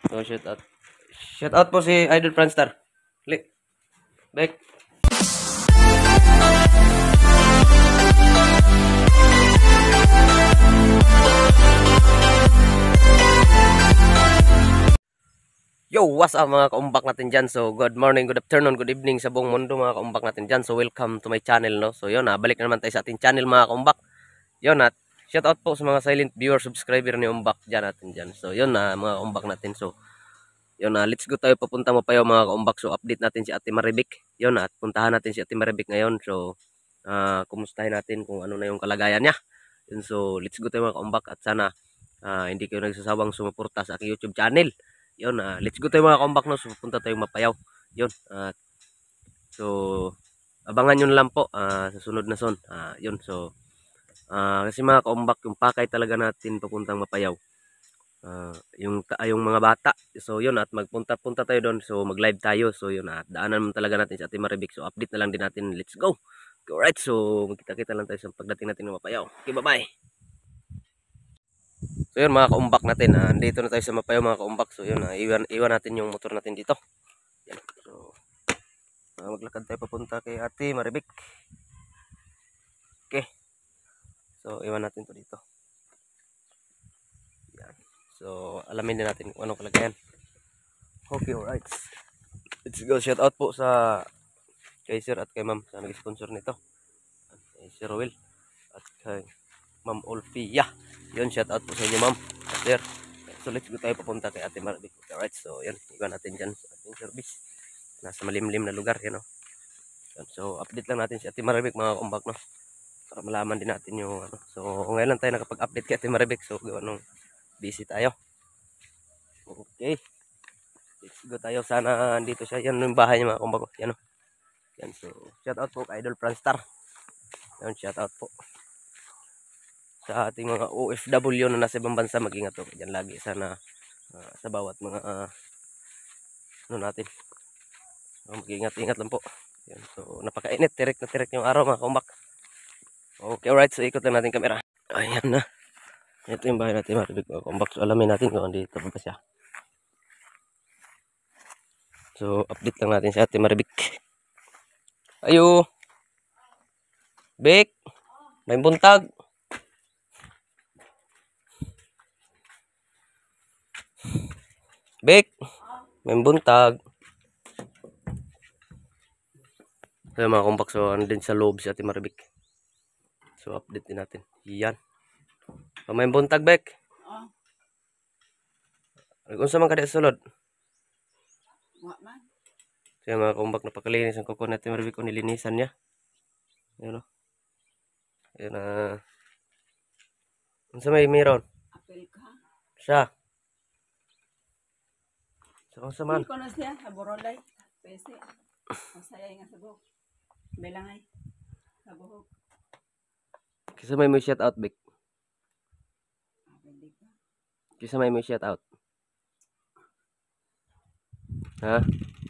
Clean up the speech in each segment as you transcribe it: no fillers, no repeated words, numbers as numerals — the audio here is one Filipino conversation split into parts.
So, shout out. Shout out po si Idol Franstar. Klik. Back. Yo, what's up mga kaumbak natin dyan? So, good morning, good afternoon, good evening sa buong mundo mga kaumbak natin dyan. So, welcome to my channel, no? So, yun, balik na naman tayo sa ating channel mga kaumbak. Yun, shout out po sa mga silent viewer, subscriber ni Umbak dyan natin dyan. So, yun, mga kaumbak natin. So, yun, let's go tayo papunta mo pa yung mga kaumbak. So, update natin si Ate Maribik. Yun, at puntahan natin si Ate Maribik ngayon. So, kumustahin natin kung ano na yung kalagayan niya. Yun, so, let's go tayo mga kaumbak at sana hindi kayo nagsasawang sumuporta sa aking YouTube channel. Yun, let's go tayo mga kaumbak, no? So, punta tayong Mapayaw. Yun, so, abangan nyo lang po sa sunod na son. Yun, so, kasi mga kaumbak, yung pakay talaga natin papuntang Mapayaw. Yung mga bata. So, yun, at magpunta-punta tayo doon. So, mag-live tayo. So, yun, daanan mo talaga natin sa Ate Maribik. So, update na lang din natin. Let's go! Alright, so, magkita-kita lang tayo sa pagdating natin ng Mapayaw. Okay, bye-bye! So yun mga kaumbak natin, andito na tayo sa Mapayaw mga kaumbak. So yun, iwan natin yung motor natin dito. Yan. So, maglakad tayo papunta kay Ate Maribik. Okay. So iwan natin to dito. Yan. So alamin din natin kung anong kalagayan. Okay, alright. Let's go. Shout out po sa kay Sir at kay Ma'am sa nag-sponsor nito. Kay Sir Will at kay Ma'am Olfia. Yun, shout out po sa inyo ma'am. Sir. So let's go tayo papunta kay Ate Maribik. Alright, so yun, iwan natin dyan sa ating service. Nasa malimlim na lugar, yan o. So update lang natin si Ate Maribik mga kaumbak, no? Para malaman din natin yung ano. So ngayon lang tayo nakapag-update kay Ate Maribik. So nung busy tayo. Okay. Let's go tayo. Sana andito siya. Yan yung bahay niya mga kaumbak. Yan o. Yan, so shout out po kay Idol Franstar. Yan, shout out po sa ating mga OFW na nasa ibang bansa. Mag-ingat po dyan lagi sana sa bawat mga ano natin. So, mag-ingat-ingat lang po. Yan, so napakainit, tirik na tirik yung araw mga kaumbak. Okay, alright, so ikot lang natin kamera. Ayan na. Ito yung bahay natin Maribik mga kaumbak. So alamin natin kung andito pa ba siya. So update lang natin sa Ate Maribik. Ayo Bik, may buntag. Bek, may buntag. So mga kumpak, so andun sa loob si Ate Maribik. So update din natin. Yan. So, may buntag, Bek. Kung sa mga kada sulod. So mga kumpak, napakalinis ang kuko natin Maribik kung nilinisan niya. Yan o. Yan kung sa may meron. Siya. So kung sa man. Hindi ko na siya sa Borolay. Pwede. Masaya nga sa buhok. Belangay. Sa buhok. Kisa may mo shout out, Bek. Kisa may mo shout out. Ha?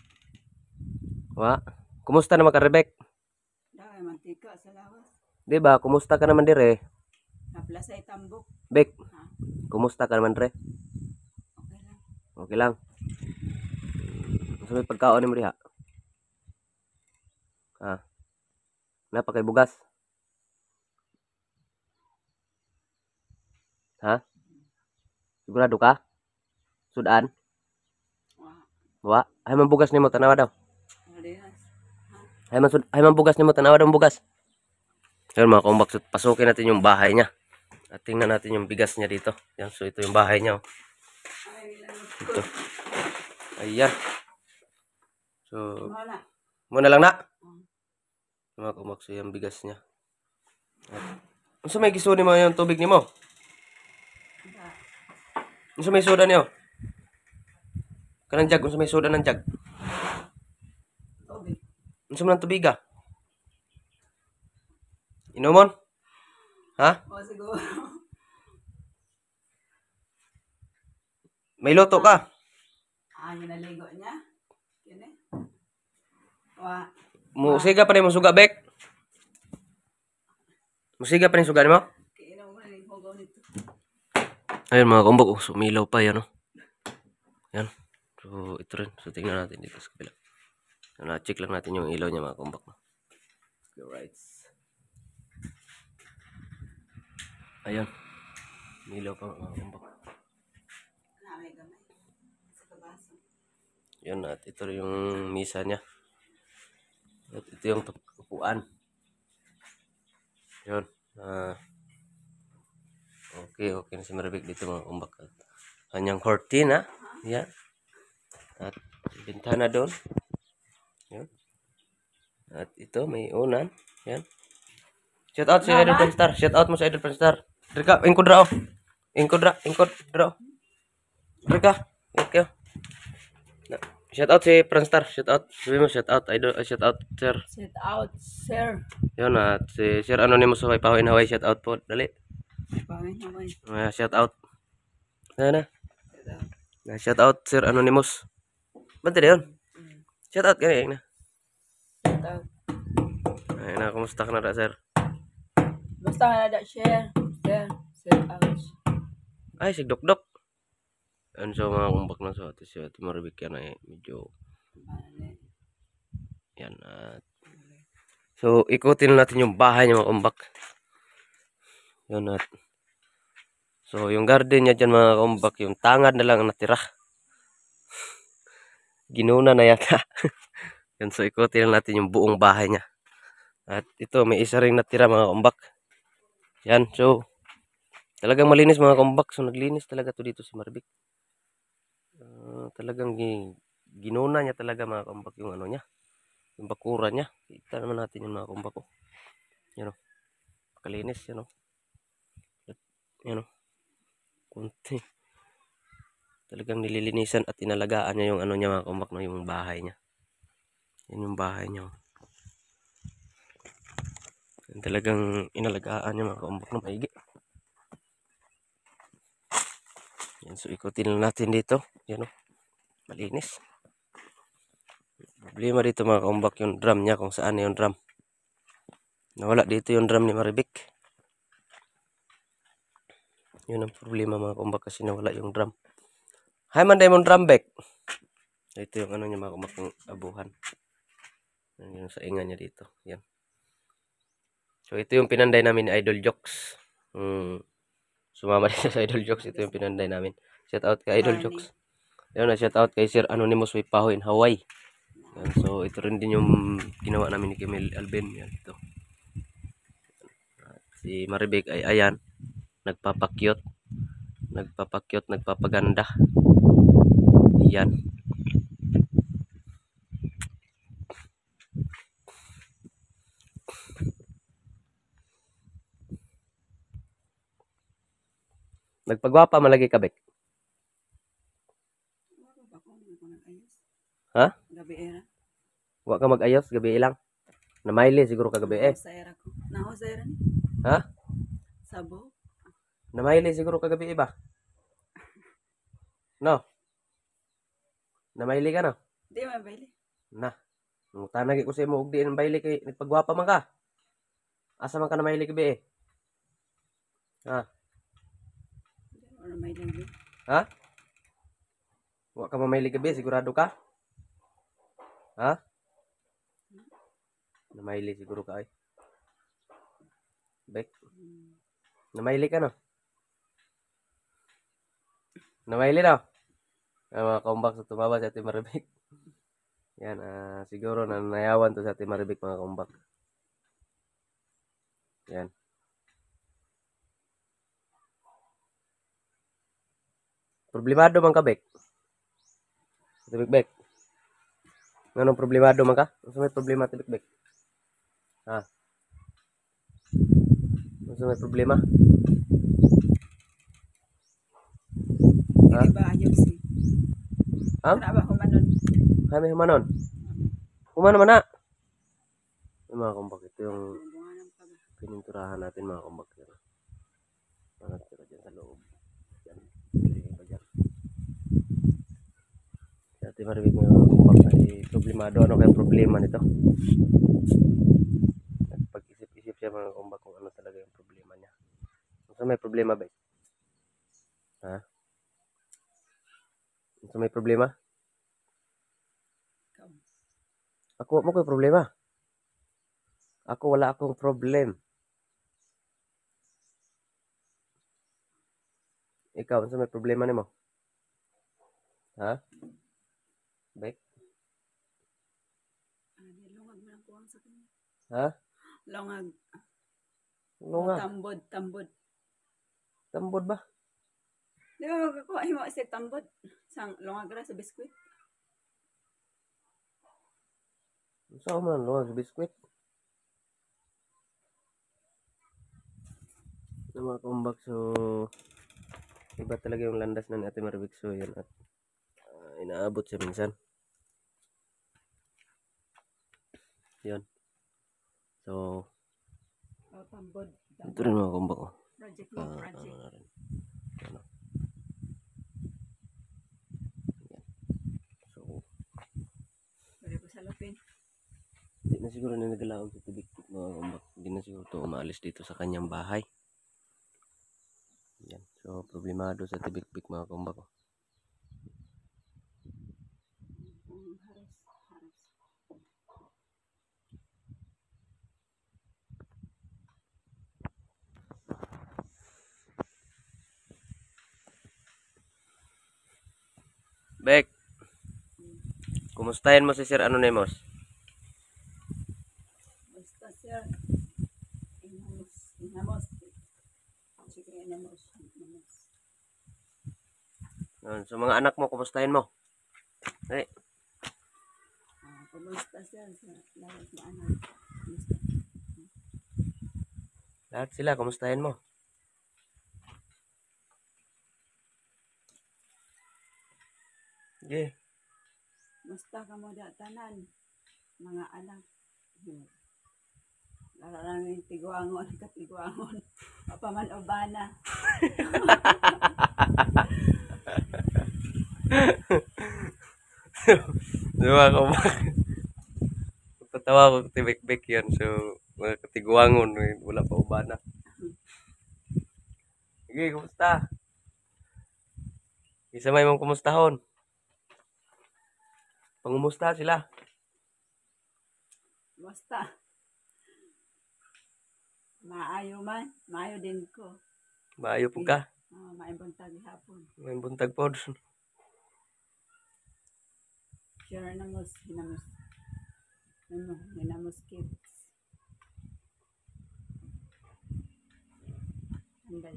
Wa? Kumusta naman ka, Rebek? Dahil mantika sa lawas. Diba? Kumusta ka naman dire? Naplasay tambok. Bek, Ha? kumusta ka naman dire? Okay lang. Okay lang. So may pagkaon ni mo diha? Ha? Napakay bugas? Ha? Sigurado ka? Sudan? Wa? Ay man bugas nimo tanawa daw. Adihas. Ay man bugas nimo tanawa daw bugas. Ayun mga kaumbak, so pasukin natin yung bahay niya. At tingnan natin yung bigas niya dito. Yan, so ito yung bahay niya. Oh. Ito. Ayan. So, Wala. muna lang na. Mga kaumbak, so yung bigas niya. At, may gisuni mo yung tubig ni mo? May soda niyo? Kanang jag, may soda ng jag. Tubig. Mo ng tubig ah? Inomon? Ha? O siguro. May loto ka? Yun naligo niya. Yun eh. Wa. Musiga pa rin mo suga, Bek? Musiga pa rin suga mo? Kainom mo na yung hugaw nito. Ayun mga kumbok, sumilaw pa yan. Oh. Yan. So, ito rin. So, tingnan natin dito sa kabila. So, na-check lang natin yung ilaw niya mga kumbak. No? Alright. Ayan. Ilaw pa mga kumbak. Gamay-gamay. Sa kabaso. Yan at ito rin yung misa niya. At ito yung upuan. Yun. Okay na si Maribik dito mga kumbak. At kanyang cortina. Yan. At bintana doon. Yan. At ito may unan. Yan. Shout out si Idol Panstar. Shout out mo sa Idol Panstar. Drika, ingkod ra oh. Ingkod ra oh. Drika. Okay. Shout out si Panstar. Shout out. Sabi mo shout out Idol, shout out sir. Sit out, sir. Yun at si Sir Anonymous sa Pahuin Hawaii. Shout out po. Dali. Pangin-hamay. Shout out. Na. Sit out. Shout out Sir Anonymous. Bante na yun. Shout out kaya na. Sit out. Ay na, kumusta ka na ra, sir? Basta ka na da, share. Sir, sit out. Ay, sigdok-dok. Yan so mga kumbak na so ate si Ate Maribik yan ay medyo yan at so ikutin natin yung bahay niya mga kumbak. Yun at so yung garden niya dyan mga kumbak, yung tangad na lang ang natira. Ginuna na yata. Yan so ikutin natin yung buong bahay niya. At ito may isa ring natira mga kumbak. Yan so talagang malinis mga kumbak. So naglinis talaga to dito si Maribik. Talagang ginuna niya talaga mga kumbak yung ano niya, yung bakura niya. Kita naman natin yung mga kumbak ko. Yan o, kalinis yan o. Yan o, kunti. Talagang nililinisan at inalagaan niya yung ano niya mga kumbak, no, yung bahay niya. Yan yung bahay niya. Yan, talagang inalagaan niya mga kumbak na maigi. Yan, so ikutin lang natin dito. Yan o, malinis. Problema dito mga kumbak yung drum niya, kung saan yung drum. Nawala dito yung drum ni Maribik. Yun ang problema mga kumbak, kasi nawala yung drum. Hi man Diamond drum back. Ito yung ano niya mga kumbak, yung abuhan. Yan yung saingan niya dito. Yan. So ito yung pinanday namin ni Idol Jokes. Sumama dito sa Idol Jokes. Ito yung pinanday namin. Shout out kay Idol Jokes. Yan na, shout out kay Sir Anonymous with Pahuin Hawaii. Yan, so ito rin din yung ginawa namin ni Camille Alben. Yan, ito. At si Maribik ay ayan, nagpapakyot, nagpapaganda. Yan. Nagpagwapa malagi ka, Bek? Ha? Gabi era. Wa ka mag-ayos gabi ilang. Namaili siguro ka gabi eh. Sa era ko. Naho sa era ni. Ha? Sabo. Namaili siguro ka gabi ba? No. Namaili ka no? Di mabili. Na. Nung tanagi ko sa imo og di namaili kay nagpagwapa man ka. Asa man ka namaili gabi eh? Ha? Ano may linggo? Ha? Wa ka mamaili gabi, sigurado ka? Ha? Namaili siguro ka ay. Bek. Namaili ka no? Namaili no? Mga kaumbak sa tumawa sa Ate Maribik. Yan, siguro na nayawan to sa Ate Maribik mga kaumbak. Yan. Problemado man ka, Bek? Ate Bek. Anong problemado man ka? Ano may problema, Ate Bek? Ha? Ano may problema? Hindi ba ayos eh. Ha? Wala ba humanon? Kami humanon. Humano man na. Yung mga kumbak, ito yung Bunganan pa ba? pininturahan natin mga kumbak. Mangat sila dyan sa loob. Yan. Yan. Ate Maribik mga kumbak ay problemado. Ano kaya problema nito? Nagpag-isip-isip siya mga kumbak kung ano talaga yung problema niya. So may problema ba? Ha? So may problema? Ikaw. Ako mo ko'y problema. Ako wala akong problem. Ikaw unsa may problema nimo? Ha? Bek? Lungag man ang kuwang sa kanya. Ha? Lungag. Lunga. Tambod, tambod. Tambod ba? Di ba magkakuha mo si tambod? Sang lungag ra sa biskwit. Unsa man lunga sa biskwit? So, mga kumbak, so iba talaga yung landas na ni Ate Marvick, so yun at inaabot siya minsan. Yun. So, Oh, tambod. ito rin mga kumbak ko. Project mo, project. Ano na rin. Ano. Yan. So, Pwede ko salupin. hindi na siguro na nagalaog sa tibik-tik mga kumbak. Hindi na siguro ito umaalis dito sa kanyang bahay. Yan. So, problemado sa tibik-tik mga kumbak ko. Haros, haros. Bek, kumustahin mo si Sir Anonymous? Basta sir. Inamos, inamos. Sige, inamos, inamos. Yun. So, mga anak mo, kumustahin mo? Eh, Kumusta sir sa lahat ng anak? Kumusta? lahat sila, kumustahin mo? Okay. Kumusta ka mo tanan? Mga anak. Lalo lang yung tiguangon, katiguangon. Papaman ubana. Diba ko ba? Patawa ko tibik-bik yan. So, mga katiguangon, wala pa ubana. Sige, kumusta? Isa may mong kumustahon. Pangumusta sila. Kumusta? Maayo man. Maayo din ko. Maayo po ka. Maayong buntag hapon. May buntag po. Sure namos, hinamos. Ano, hinamos kids. Anday.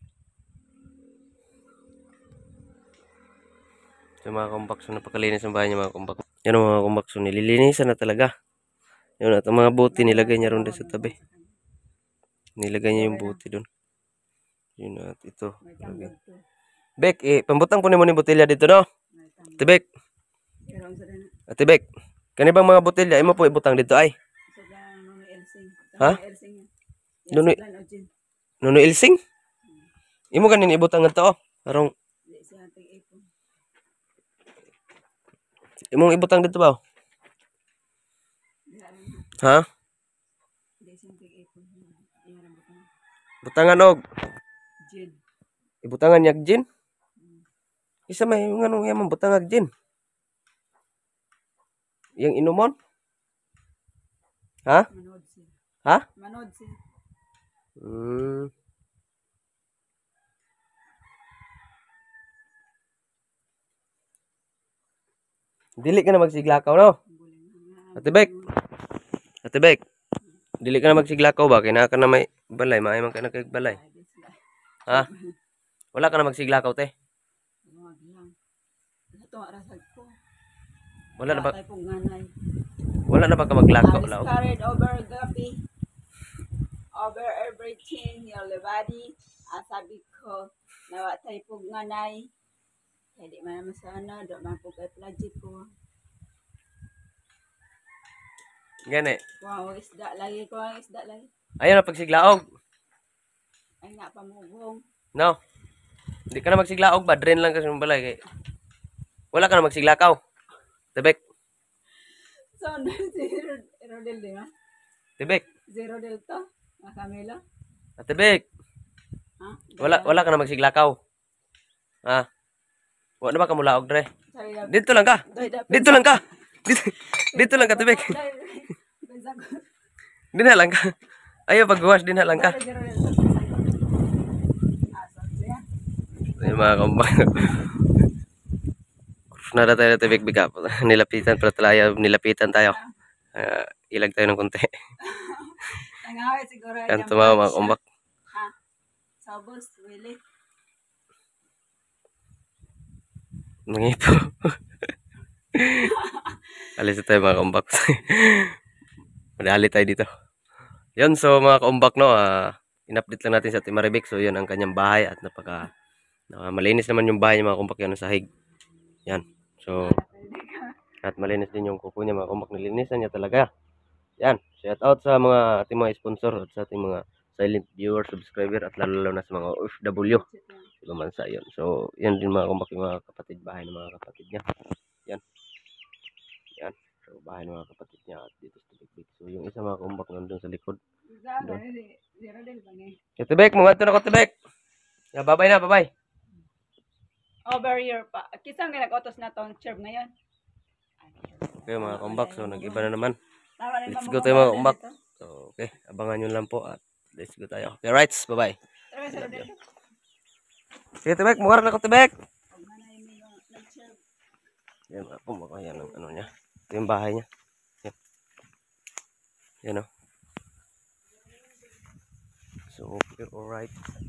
So mga kumbak, so napakalinis ang bahay niya mga kumbak. Yan ang mga kumbak, so nililinisan na talaga. Yun at ang mga buti nilagay niya ron sa tabi. Nilagay niya yung buti doon. Yun at ito. May tambod to. Bek, pambutang po ni mo ni botelya dito no? May tambod. Ate Bek, Pero ang sada na. Ate Bek. Kani bang mga botelya imo po ibutang dito ay? Sada Nono Elsing. Ha? Elsing. Nonoy- Yan, Ojin. Nuno Ilsing? Imo ganin ibutang ngadto oh. Arong Di siya tig-ipon. imong ibutang dito ba? Di alam na. Ha? Di siya tig-ipon. Iyan ang butang. Butangan og Jin. ibutangan yak gin. Isa may nganong yaman butangag gin. Yang inumon? Ha? Manood siya. Ha? Manood siya. Dili ka na magsiglakaw no? Ate Bek. Ate Bek. Dili ka na magsiglakaw ba? Kaya ka na may balay. Maayman ka na kay balay. Ha? Wala ka na magsiglakaw te? Huwag lang. Ito ang rasag ko. Wala na ba? Patay pong nganay. Wala na ba ka maglakaw? I Lao? was carried over gabi. Over everything. Your body. Sabi ko. Nawatay pong nganay. Kaya di man naman sana. Do man po kay plaji ko. Gani. Kuha ko isda lagi. Kuha ko isda lagi. Ayaw na pagsiglaog. Ay nga pamugong. No. Hindi ka na magsiglaog ba? Drain lang kasi ng balay. Kay... Wala ka na magsiglakaw. Tebek. So, zero del di ba? Tebek. Zero del to. Mga Camila. Tebek. Ha? Wala ka na magsiglakaw. Ha? Wala na ba ka mulaog dre? Sabi na, Dito lang ka. doy na, Dito lang ka. Dito, dito lang ka, tubig. Din lang ka. Ayaw pagwash, din lang ka. Yung mga kumbak. Nara tayo tubig biga. Nilapitan pala tayo. Nilapitan tayo. Ilag tayo ng konti. Nangawit siguro Yan yung tumawa mga siya. kumbak. Ha? Sabos, Willie. Nangipo. Alis na tayo mga kumbak. Madali tayo dito. Yun, so mga kaumbak, no, in-update lang natin sa Timaribik. So yun ang kanyang bahay at malinis naman yung bahay niya mga kumbak, yan sa sahig. Yan. So at malinis din yung kuko niya mga kumbak, nilinisan niya talaga. Yan. Shout out sa mga ating mga sponsor at sa ating mga silent viewers, subscriber at lalo na sa mga OFW. Ibang bansa yun. So yan din mga kumbak, yung mga kapatid, bahay ng mga kapatid niya. Yan. Yan. So bahay ng mga kapatid niya at dito sa Timaribik. So yung isa mga kumbak nandun sa likod. Tibek, mga ito na ko tibek. Babay na, babay. Over here pa. Kisang ginag-utos na tong chirp ngayon. Okay mga kumbak, so nag-iba na naman. Tama rin Let's go tayo mga kumbak. So okay, abangan nyo lang po at let's go tayo. Okay, rights, babay. Sige tibek, mukha na ko tibek. Yan mga kumbak, yan ang ano niya. Ito yung bahay niya. Yan. Yan o. So okay, alright.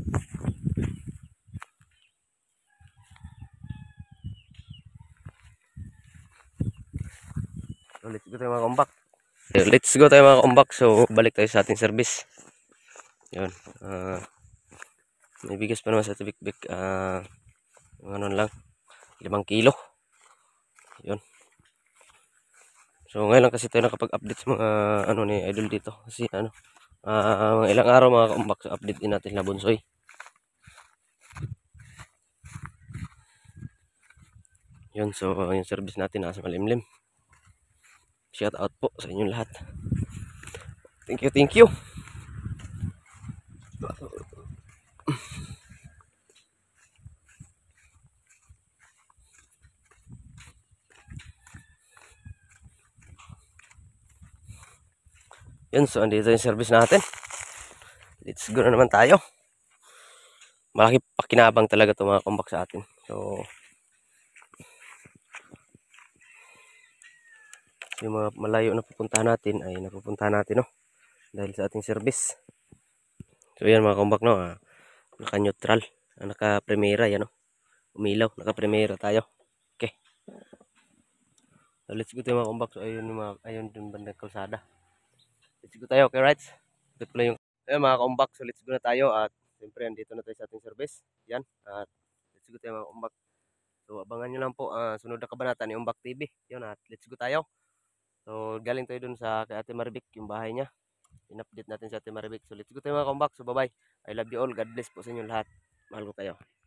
So let's go tayo mga kumbak. Let's go tayo mga kumbak. So balik tayo sa ating service. Yun. May bigas pa naman sa tibik-bik. Ano lang. 5 kilo. Yun. So ngayon lang kasi tayo nakapag-update sa mga ano ni Idol dito. Kasi ano. Mga ilang araw mga kumbak. So update din natin na Bunsoy. Yun. So yung service natin nasa malimlim. Shout out po sa inyong lahat. Thank you, thank you. Yun, so andito yung service natin. Let's go na naman tayo. Malaki pakinabang talaga ito mga kumbak sa atin. So yung mga malayo na pupuntahan natin ay napupuntahan natin, no? Dahil sa ating service. So yan mga kumbak, no? Naka-neutral, naka-primera yan, no? Umilaw, naka-primera tayo. Okay. So let's go tayo mga kumbak. So ayun yung bandang kalsada. Let's go tayo, okay, right? Ito pala yung mga kumbak. So let's go na tayo at siyempre andito na tayo sa ating service. Yan. At let's go tayo mga kumbak. So abangan nyo lang po sunod na kabanata ni Umbak TV. Yun, at let's go tayo. So galing tayo dun sa kay Ate Maribik, yung bahay niya. In-update natin sa Ate Maribik. So let's go tayo mga kumbak. So bye bye. I love you all. God bless po sa inyo lahat. Mahal ko kayo.